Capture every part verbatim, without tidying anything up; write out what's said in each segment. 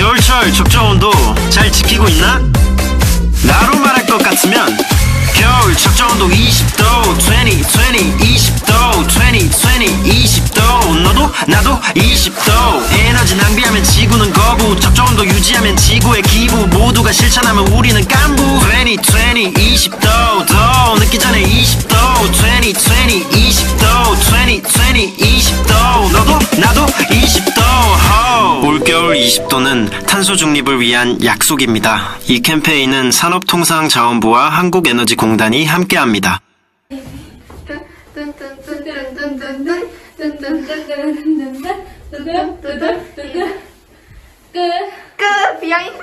겨울철 적정온도 잘 지키고 있나? 나로 말할 것 같으면 겨울 적정온도 이십 도 이십, 이십, 이십 도 이십, 이십, 이십 도 너도 나도 이십 도 에너지 낭비하면 지구는 거부 적정온도 유지하면 지구의 기부 모두가 실천하면 우리는 깐부 이십, 이십, 이십 도 더 늦기 전에 이십 도 이십, 이십, 이십 도 이십, 이십, 이십 도 너도 나도 이십 도 호. 올겨울 이십 도는 탄소 중립을 위한 약속입니다. 이 캠페인은 산업통상자원부와 한국에너지공단이 함께합니다. 끝! 비하인드!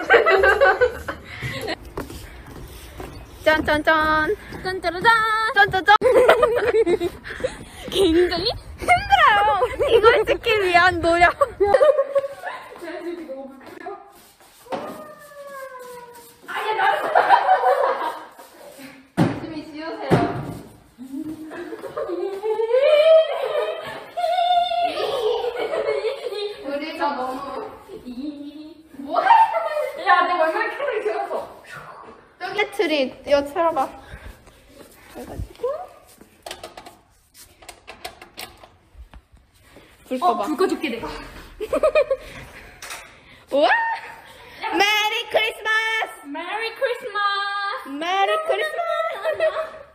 짠짠짠! 짠짜라짠! 짠짜짠! 굉장히 힘들어요! 이걸 찍기 위한 노력! 아니, 나는! 열심히 지우세요. 우리가 너무. 뭐야? 야, 내 얼굴 캐릭 지웠어. 저기 트리, 이거 틀어봐. 해가지고. 불 꺼봐. 어, 불 꺼줄게, 내가. 우와! 메리 크리스마스! 메리 크리스마스! 메리 크리스마스!